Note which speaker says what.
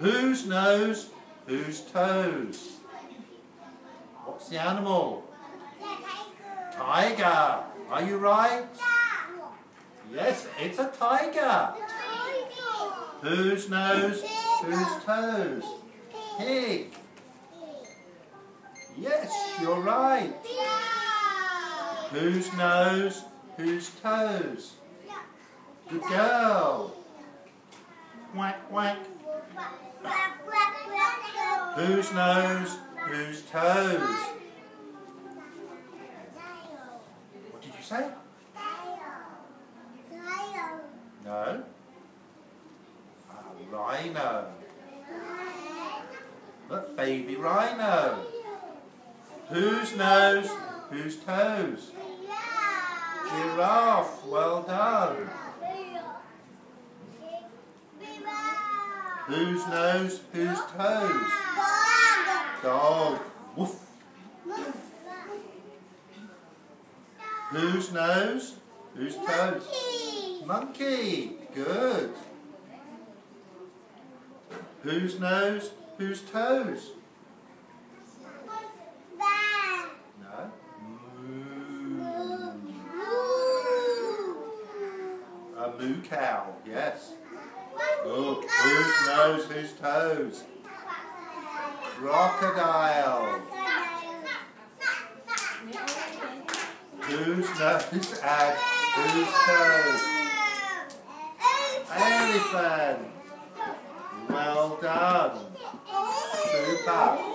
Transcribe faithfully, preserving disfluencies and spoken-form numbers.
Speaker 1: Whose nose, whose toes? What's the animal? Tiger. Are you right? Yes, it's a tiger. Whose nose, whose toes? Pig. Yes, you're right. Whose nose, whose toes? Good girl. Quack, quack. Whose nose, whose toes? What did you say? No. A rhino. Look, baby rhino. Whose nose, whose toes? Giraffe. Well done. Whose nose, whose toes? Dog. Woof. Whose nose, whose toes? Monkey. Good. Whose nose, whose toes? No. Moo. A moo cow. Yes. Oh, whose nose, whose toes? Crocodile. Whose nose and whose toes? Elephant. Well done. Super.